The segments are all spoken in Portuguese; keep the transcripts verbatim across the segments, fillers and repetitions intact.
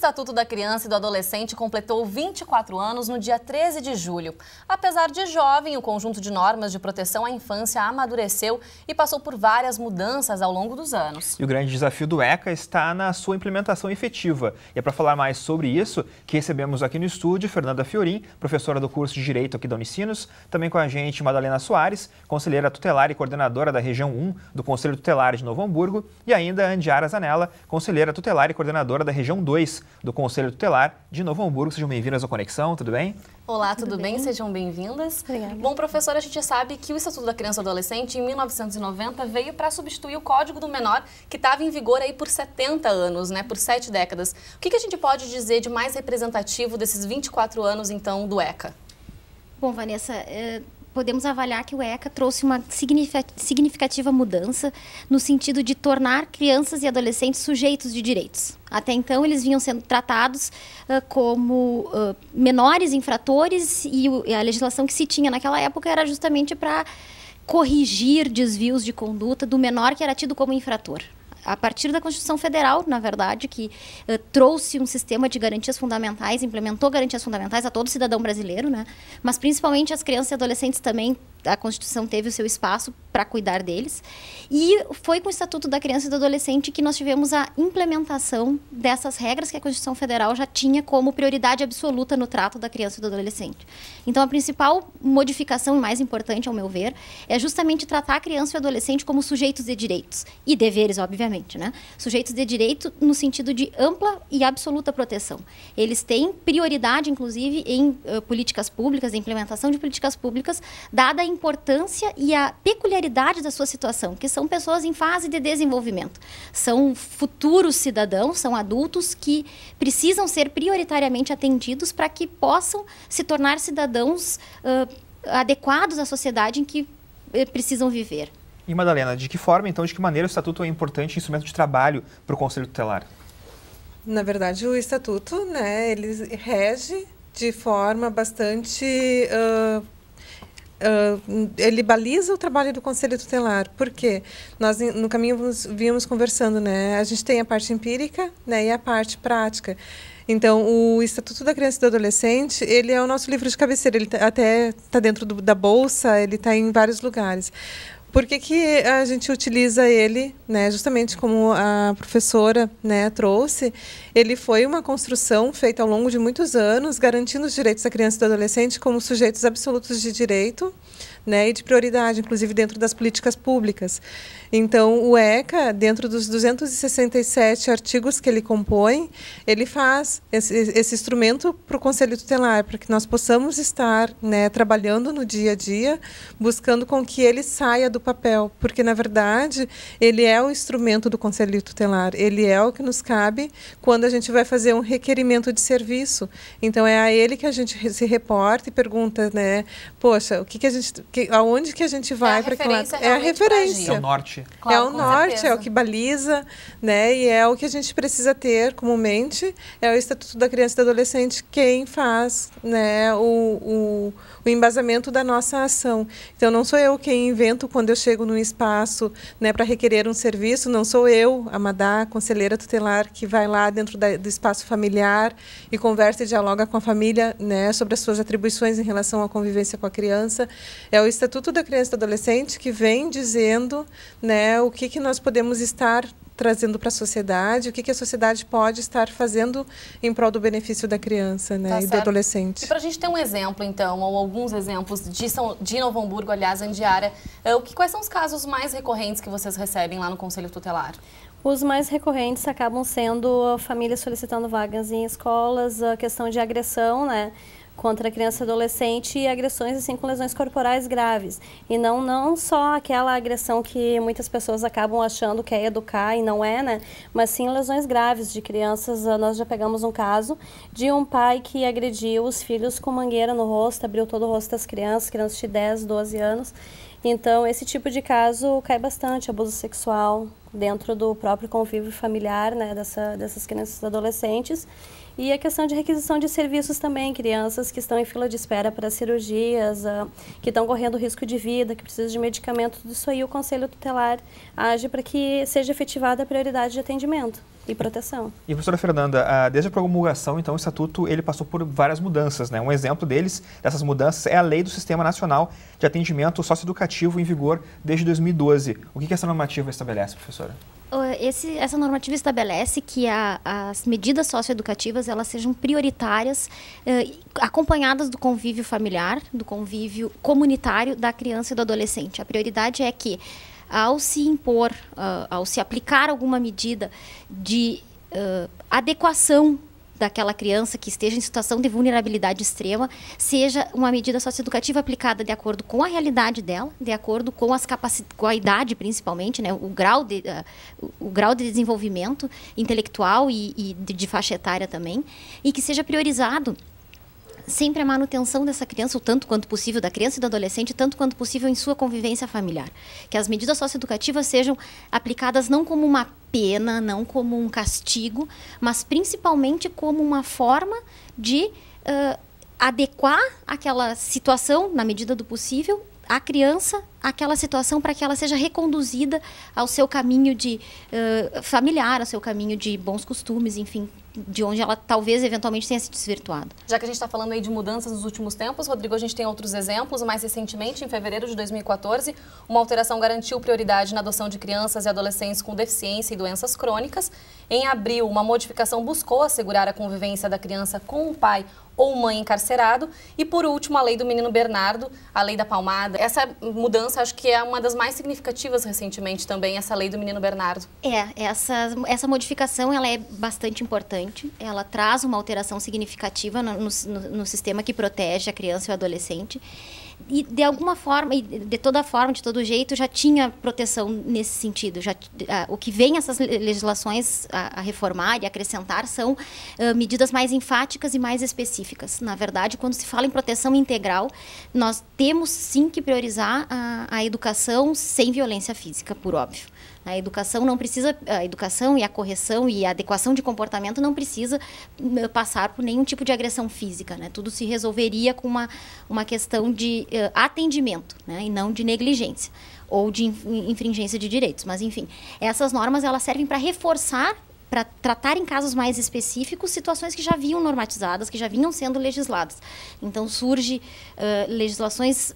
Estatuto da Criança e do Adolescente completou vinte e quatro anos no dia treze de julho. Apesar de jovem, o conjunto de normas de proteção à infância amadureceu e passou por várias mudanças ao longo dos anos. E o grande desafio do ECA está na sua implementação efetiva. E é para falar mais sobre isso que recebemos aqui no estúdio Fernanda Fiorin, professora do curso de Direito aqui da Unicinos, também com a gente Madalena Soares, conselheira tutelar e coordenadora da região um do Conselho Tutelar de Novo Hamburgo, e ainda Andiara Zanella, conselheira tutelar e coordenadora da região dois do Conselho Tutelar de Novo Hamburgo. Sejam bem-vindas ao Conexão, tudo bem? Olá, tudo, tudo bem? bem? Sejam bem-vindas. Obrigada. Bom, professora, a gente sabe que o Estatuto da Criança e do Adolescente, em mil novecentos e noventa, veio para substituir o Código do Menor, que estava em vigor aí por setenta anos, né, por sete décadas. O que, que a gente pode dizer de mais representativo desses vinte e quatro anos, então, do ECA? Bom, Vanessa, é, podemos avaliar que o ECA trouxe uma significativa mudança no sentido de tornar crianças e adolescentes sujeitos de direitos. Até então, eles vinham sendo tratados uh, como uh, menores infratores e, o, e a legislação que se tinha naquela época era justamente para corrigir desvios de conduta do menor que era tido como infrator. A partir da Constituição Federal, na verdade, que uh, trouxe um sistema de garantias fundamentais, implementou garantias fundamentais a todo cidadão brasileiro, né? Mas principalmente as crianças e adolescentes também, a Constituição teve o seu espaço para cuidar deles. E foi com o Estatuto da Criança e do Adolescente que nós tivemos a implementação dessas regras que a Constituição Federal já tinha como prioridade absoluta no trato da criança e do adolescente. Então, a principal modificação e mais importante, ao meu ver, é justamente tratar a criança e o adolescente como sujeitos de direitos e deveres, obviamente, né? Sujeitos de direito no sentido de ampla e absoluta proteção. Eles têm prioridade, inclusive, em uh, políticas públicas, em implementação de políticas públicas, dada a importância e a peculiaridade da sua situação, que são pessoas em fase de desenvolvimento. São futuros cidadãos, são adultos que precisam ser prioritariamente atendidos para que possam se tornar cidadãos uh, adequados à sociedade em que uh, precisam viver. E Madalena, de que forma, então, de que maneira o Estatuto é um importante instrumento de trabalho para o Conselho Tutelar? Na verdade, o Estatuto, né, ele rege de forma bastante... Uh, uh, ele baliza o trabalho do Conselho Tutelar. Por quê? Nós, no caminho, vínhamos conversando, né? A gente tem a parte empírica, né, e a parte prática. Então, o Estatuto da Criança e do Adolescente, ele é o nosso livro de cabeceira. Ele tá, até está dentro do, da bolsa, ele está em vários lugares. Por que que a gente utiliza ele, né, justamente como a professora, né, trouxe? Ele foi uma construção feita ao longo de muitos anos, garantindo os direitos da criança e do adolescente como sujeitos absolutos de direito, né, e de prioridade, inclusive dentro das políticas públicas. Então, o ECA, dentro dos duzentos e sessenta e sete artigos que ele compõe, ele faz esse, esse instrumento para o Conselho Tutelar, para que nós possamos estar, né, trabalhando no dia a dia, buscando com que ele saia do papel, porque, na verdade, ele é o instrumento do Conselho Tutelar, ele é o que nos cabe quando a gente vai fazer um requerimento de serviço. Então, é a ele que a gente se reporta e pergunta, né, poxa, o que, que a gente, que, aonde que a gente vai? É a para referência, é a referência. É o norte. Claro, é o norte, certeza. é o que baliza, né? E é o que a gente precisa ter comumente, é o Estatuto da Criança e do Adolescente quem faz, né, o, o, o embasamento da nossa ação. Então, não sou eu quem invento quando eu chego num espaço, né, para requerer um serviço, não sou eu, a Madá, conselheira tutelar, que vai lá dentro da, do espaço familiar e conversa e dialoga com a família, né, sobre as suas atribuições em relação à convivência com a criança. É o Estatuto da Criança e do Adolescente que vem dizendo, né, o que, que nós podemos estar trazendo para a sociedade, o que, que a sociedade pode estar fazendo em prol do benefício da criança, né, Tá e do certo. adolescente. E para a gente ter um exemplo, então, ou alguns exemplos de, São, de Novo Hamburgo, aliás, Andiara, o que, quais são os casos mais recorrentes que vocês recebem lá no Conselho Tutelar? Os mais recorrentes acabam sendo famílias solicitando vagas em escolas, a questão de agressão, né, contra a criança e adolescente e agressões assim com lesões corporais graves. E não, não só aquela agressão que muitas pessoas acabam achando que é educar e não é, né? Mas sim lesões graves de crianças. Nós já pegamos um caso de um pai que agrediu os filhos com mangueira no rosto, abriu todo o rosto das crianças, crianças de dez, doze anos. Então, esse tipo de caso cai bastante, abuso sexual dentro do próprio convívio familiar, né, dessa, dessas crianças e adolescentes. E a questão de requisição de serviços também, crianças que estão em fila de espera para cirurgias, uh, que estão correndo risco de vida, que precisam de medicamento, tudo isso aí o Conselho Tutelar age para que seja efetivada a prioridade de atendimento e proteção. E, professora Fernanda, desde a promulgação, então, o Estatuto ele passou por várias mudanças, né? Um exemplo deles, dessas mudanças, é a Lei do Sistema Nacional de Atendimento Socioeducativo em vigor desde dois mil e doze. O que, que essa normativa estabelece, professora? Esse, essa normativa estabelece que a, as medidas socioeducativas elas sejam prioritárias, eh, acompanhadas do convívio familiar, do convívio comunitário da criança e do adolescente. A prioridade é que, ao se impor, uh, ao se aplicar alguma medida de uh, adequação daquela criança que esteja em situação de vulnerabilidade extrema, seja uma medida socioeducativa aplicada de acordo com a realidade dela, de acordo com, as capaci- com a idade principalmente, né, o, grau de, uh, o grau de desenvolvimento intelectual e, e de, de faixa etária também, e que seja priorizado sempre a manutenção dessa criança, o tanto quanto possível, da criança e do adolescente, tanto quanto possível em sua convivência familiar. Que as medidas socioeducativas sejam aplicadas não como uma pena, não como um castigo, mas principalmente como uma forma de uh, adequar aquela situação, na medida do possível, a criança àquela situação para que ela seja reconduzida ao seu caminho de uh, familiar, ao seu caminho de bons costumes, enfim, de onde ela talvez eventualmente tenha se desvirtuado. Já que a gente está falando aí de mudanças nos últimos tempos, Rodrigo, a gente tem outros exemplos. Mais recentemente, em fevereiro de dois mil e quatorze, uma alteração garantiu prioridade na adoção de crianças e adolescentes com deficiência e doenças crônicas. Em abril, uma modificação buscou assegurar a convivência da criança com o pai ou mãe encarcerado. E, por último, a lei do menino Bernardo, a lei da palmada. Essa mudança, acho que é uma das mais significativas recentemente também, essa lei do menino Bernardo. É, essa, essa modificação ela é bastante importante. Ela traz uma alteração significativa no, no, no sistema que protege a criança e o adolescente. E, de alguma forma, e de toda forma, de todo jeito, já tinha proteção nesse sentido. Já, a, o que vem essas legislações a, a reformar e acrescentar são uh, medidas mais enfáticas e mais específicas. Na verdade, quando se fala em proteção integral, nós temos sim que priorizar a, a educação sem violência física, por óbvio. A educação não precisa, a educação e a correção e a adequação de comportamento não precisa passar por nenhum tipo de agressão física, né? Tudo se resolveria com uma, uma questão de uh, atendimento, né? E não de negligência ou de infringência de direitos. Mas, enfim, essas normas elas servem para reforçar, para tratar em casos mais específicos situações que já vinham normatizadas, que já vinham sendo legisladas. Então, surge uh, legislações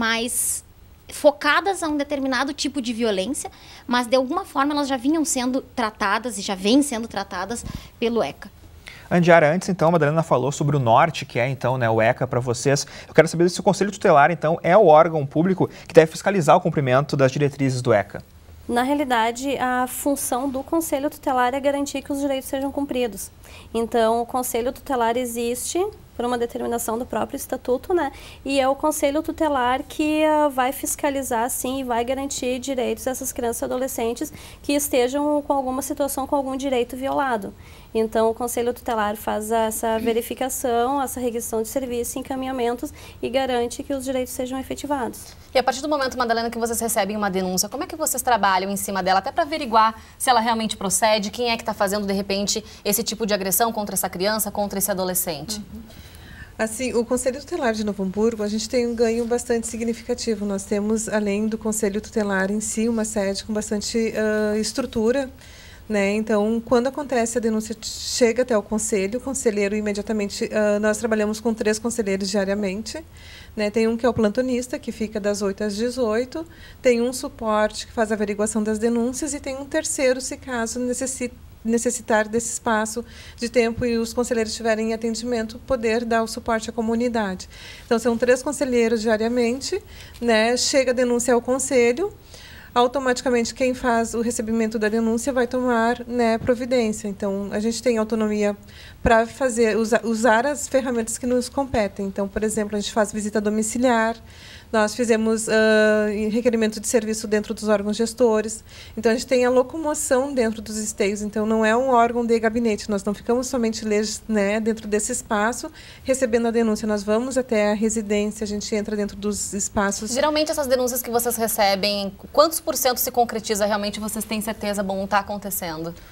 mais focadas a um determinado tipo de violência, mas de alguma forma elas já vinham sendo tratadas e já vêm sendo tratadas pelo ECA. Andiara, antes então, a Madalena falou sobre o norte, que é então, né, o ECA para vocês. Eu quero saber se o Conselho Tutelar então é o órgão público que deve fiscalizar o cumprimento das diretrizes do ECA. Na realidade, a função do Conselho Tutelar é garantir que os direitos sejam cumpridos. Então, o Conselho Tutelar existe por uma determinação do próprio Estatuto, né? E é o Conselho Tutelar que uh, vai fiscalizar, sim, e vai garantir direitos dessas crianças e adolescentes que estejam com alguma situação, com algum direito violado. Então, o Conselho Tutelar faz essa verificação, essa requisição de serviço, encaminhamentos e garante que os direitos sejam efetivados. E a partir do momento, Madalena, que vocês recebem uma denúncia, como é que vocês trabalham em cima dela, até para averiguar se ela realmente procede, quem é que está fazendo, de repente, esse tipo de agressão contra essa criança, contra esse adolescente? Uhum. Assim, o Conselho Tutelar de Novo Hamburgo, a gente tem um ganho bastante significativo. Nós temos, além do Conselho Tutelar em si, uma sede com bastante uh, estrutura, né? Então, quando acontece a denúncia, chega até o conselho, o conselheiro imediatamente, uh, nós trabalhamos com três conselheiros diariamente, né? Tem um que é o plantonista, que fica das oito às dezoito, tem um suporte que faz a averiguação das denúncias e tem um terceiro, se caso necessite necessitar desse espaço de tempo e os conselheiros estiverem em atendimento, poder dar o suporte à comunidade. Então, são três conselheiros diariamente, né? Chega a denúncia ao conselho, automaticamente quem faz o recebimento da denúncia vai tomar, né, providência. Então, a gente tem autonomia para fazer usar, usar as ferramentas que nos competem. Então, por exemplo, a gente faz visita domiciliar, nós fizemos uh, requerimento de serviço dentro dos órgãos gestores. Então, a gente tem a locomoção dentro dos esteios. Então, não é um órgão de gabinete. Nós não ficamos somente, né, dentro desse espaço recebendo a denúncia. Nós vamos até a residência, a gente entra dentro dos espaços. Geralmente, essas denúncias que vocês recebem, quantos por cento se concretiza realmente? Vocês têm certeza, bom, está acontecendo?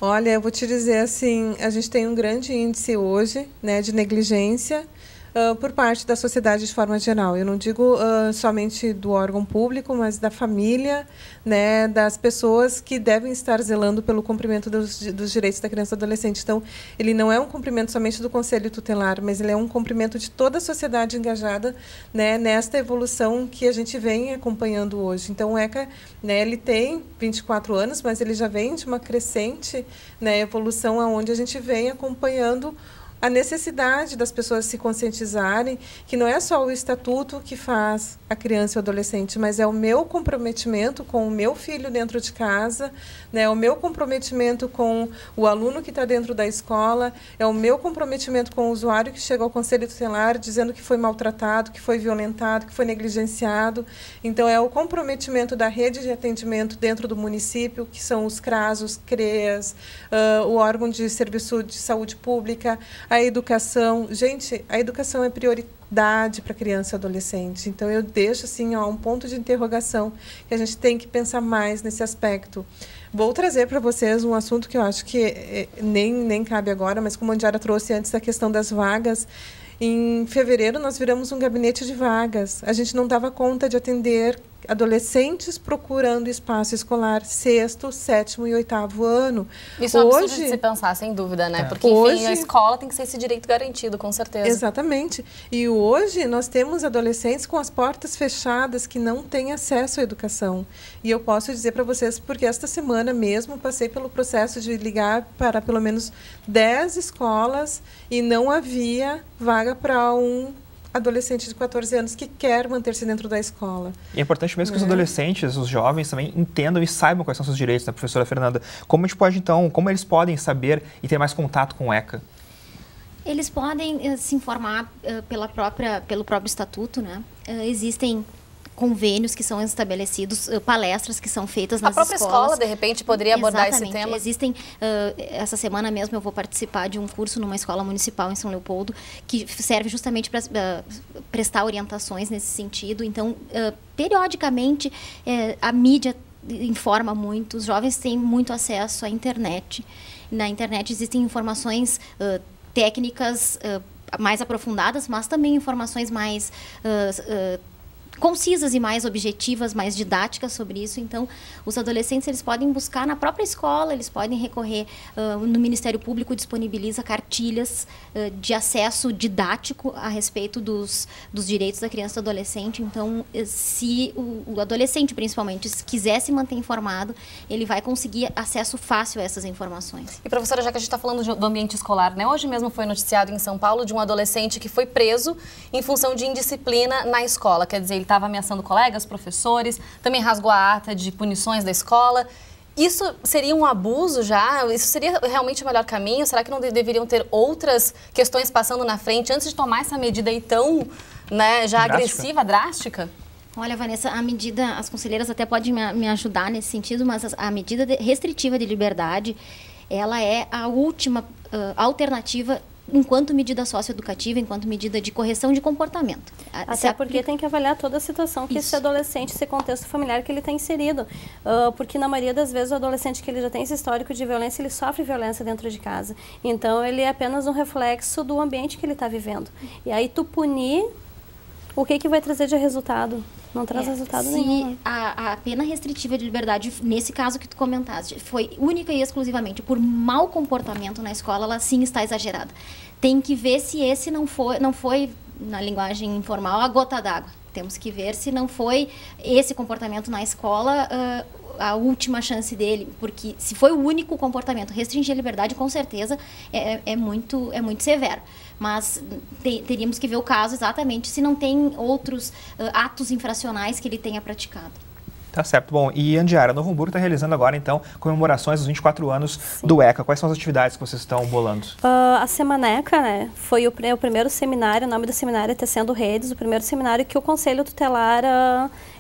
Olha, eu vou te dizer assim, a gente tem um grande índice hoje, né, de negligência uh, por parte da sociedade de forma geral. Eu não digo uh, somente do órgão público, mas da família, né, das pessoas que devem estar zelando pelo cumprimento dos, dos direitos da criança e do adolescente. Então, ele não é um cumprimento somente do Conselho Tutelar, mas ele é um cumprimento de toda a sociedade engajada, né, nesta evolução que a gente vem acompanhando hoje. Então, o ECA, né, ele tem vinte e quatro anos, mas ele já vem de uma crescente, né, evolução onde a gente vem acompanhando a necessidade das pessoas se conscientizarem que não é só o estatuto que faz a criança e o adolescente, mas é o meu comprometimento com o meu filho dentro de casa, né, o meu comprometimento com o aluno que está dentro da escola, é o meu comprometimento com o usuário que chega ao Conselho Tutelar dizendo que foi maltratado, que foi violentado, que foi negligenciado. Então, é o comprometimento da rede de atendimento dentro do município, que são os CRAS, os CREAS, uh, o órgão de serviço de saúde pública, a educação. Gente, a educação é prioridade para criança e adolescente. Então, eu deixo assim, ó, um ponto de interrogação que a gente tem que pensar mais nesse aspecto. Vou trazer para vocês um assunto que eu acho que é, nem, nem cabe agora, mas como a Andiara trouxe antes, a questão das vagas. Em fevereiro, nós viramos um gabinete de vagas. A gente não dava conta de atender adolescentes procurando espaço escolar, sexto, sétimo e oitavo ano. Isso é um absurdo de se pensar, sem dúvida, né? Porque, enfim, hoje, a escola tem que ser esse direito garantido, com certeza. Exatamente. E hoje nós temos adolescentes com as portas fechadas que não têm acesso à educação. E eu posso dizer para vocês, porque esta semana mesmo passei pelo processo de ligar para pelo menos dez escolas e não havia vaga para um adolescente de quatorze anos que quer manter-se dentro da escola. E é importante mesmo que é. os adolescentes, os jovens também entendam e saibam quais são seus direitos, né, professora Fernanda? Como a gente pode, então, como eles podem saber e ter mais contato com o ECA? Eles podem uh, se informar uh, pela própria, pelo próprio estatuto, né? Uh, existem convênios que são estabelecidos, uh, palestras que são feitas nas escolas. A própria escolas. escola, de repente, poderia abordar Exatamente. esse tema? Existem, uh, essa semana mesmo eu vou participar de um curso numa escola municipal em São Leopoldo, que serve justamente para uh, prestar orientações nesse sentido. Então, uh, periodicamente, uh, a mídia informa muito, os jovens têm muito acesso à internet. Na internet existem informações uh, técnicas uh, mais aprofundadas, mas também informações mais uh, uh, concisas e mais objetivas, mais didáticas sobre isso. Então, os adolescentes eles podem buscar na própria escola, eles podem recorrer uh, no Ministério Público, disponibiliza cartilhas uh, de acesso didático a respeito dos, dos direitos da criança e do adolescente. Então, se o, o adolescente, principalmente, se quiser se manter informado, ele vai conseguir acesso fácil a essas informações. E, professora, já que a gente está falando do ambiente escolar, né? Hoje mesmo foi noticiado em São Paulo de um adolescente que foi preso em função de indisciplina na escola. Quer dizer, ele estava ameaçando colegas, professores, também rasgou a ata de punições da escola. Isso seria um abuso já? Isso seria realmente o melhor caminho? Será que não deveriam ter outras questões passando na frente antes de tomar essa medida aí tão, né, já drástica. agressiva, drástica? Olha, Vanessa, a medida, as conselheiras até podem me, me ajudar nesse sentido, mas a, a medida de, restritiva de liberdade, ela é a última uh, alternativa enquanto medida socioeducativa, enquanto medida de correção de comportamento. Até aplica... porque tem que avaliar toda a situação que Isso. esse adolescente, esse contexto familiar que ele está inserido. Uh, porque na maioria das vezes o adolescente que ele já tem esse histórico de violência, ele sofre violência dentro de casa. Então ele é apenas um reflexo do ambiente que ele está vivendo. E aí tu punir, o que que vai trazer de resultado? Não traz é, resultado se nenhum. A, a pena restritiva de liberdade, nesse caso que tu comentaste, foi única e exclusivamente por mau comportamento na escola, ela sim está exagerada. Tem que ver se esse não foi, não foi na linguagem informal, a gota d'água. Temos que ver se não foi esse comportamento na escola uh, a última chance dele, porque se foi o único comportamento, restringir a liberdade, com certeza, é, é, muito, é muito severo. Mas te, teríamos que ver o caso exatamente se não tem outros uh, atos infracionais que ele tenha praticado. Tá certo. Bom, e Andiara, Novo Hamburgo está realizando agora, então, comemorações dos vinte e quatro anos Sim. do ECA. Quais são as atividades que vocês estão bolando? Uh, a Semaneca, né, foi o, o primeiro seminário, o nome do seminário é Tecendo Redes, o primeiro seminário que o Conselho Tutelar uh,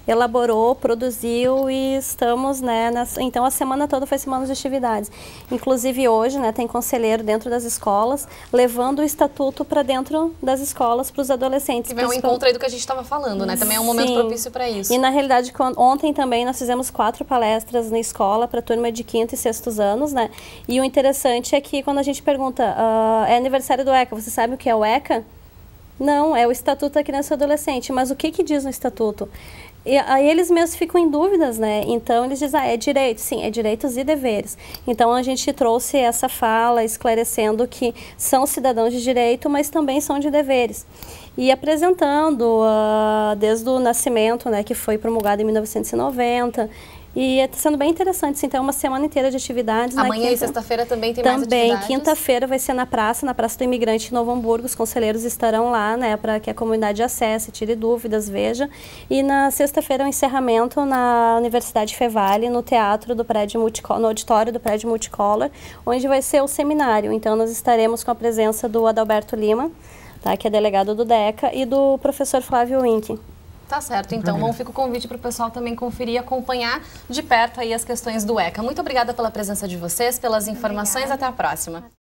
elaborou, produziu e estamos, né, nessa, então a semana toda foi semana de atividades. Inclusive hoje, né, tem conselheiro dentro das escolas, levando o estatuto para dentro das escolas para os adolescentes. Que vai ao encontro aí do que a gente estava falando, né? Também é um momento Sim. propício para isso. E na realidade, ontem também nós fizemos quatro palestras na escola para a turma de quinto e sextos anos, né? E o interessante é que quando a gente pergunta, uh, é aniversário do ECA, você sabe o que é o ECA? Não, é o Estatuto da Criança e Adolescente. Mas o que que diz no Estatuto? E aí eles mesmos ficam em dúvidas, né? Então eles dizem, ah, é direito. Sim, é direitos e deveres. Então a gente trouxe essa fala esclarecendo que são cidadãos de direito, mas também são de deveres. E apresentando uh, desde o nascimento, né, que foi promulgado em mil novecentos e noventa. E está sendo bem interessante, assim, então é uma semana inteira de atividades. Amanhã quinta... e sexta-feira também tem mais Também, atividades? quinta-feira vai ser na praça, na Praça do Imigrante em Novo Hamburgo. Os conselheiros estarão lá, né, para que a comunidade acesse, tire dúvidas, veja. E na sexta-feira é o encerramento na Universidade Fevale, no teatro do prédio Multicolor, no auditório do prédio Multicolor, onde vai ser o seminário. Então nós estaremos com a presença do Adalberto Lima, tá, que é delegado do DECA, e do professor Flávio Wink. Tá certo, então bom, fica o convite para o pessoal também conferir e acompanhar de perto aí as questões do ECA. Muito obrigada pela presença de vocês, pelas informações, obrigada. Até a próxima.